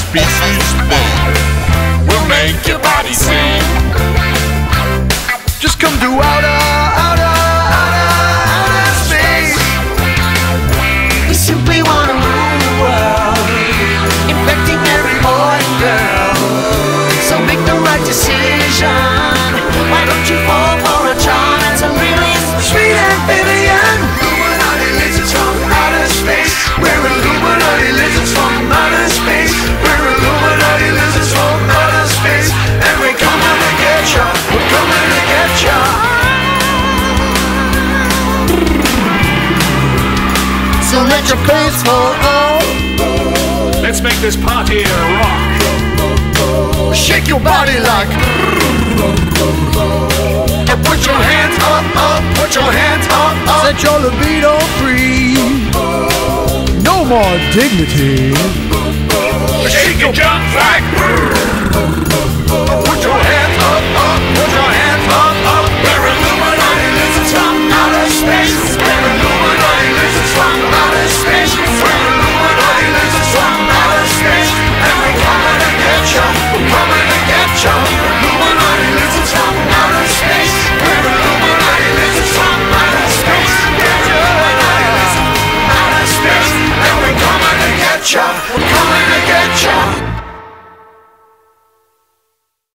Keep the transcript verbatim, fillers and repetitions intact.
species mode. We'll make your body sing. Just come to outer, outer, outer, outer space. We simply wanna rule the world, infecting every boy and girl. So make the right decision. Why don't you fall for a charm that's a really sweet amphibian? Illuminati lizards from outer space. We're Illuminati lizards from outer space. We're Illuminati lizards from outer space. And we're coming to get ya. We're coming to get ya. So let your face fall out. Let's make this party rock. Shake your body like. And put your hands up, up. Put your hands up, up. Set your libido free. No more dignity. Shake your junk like.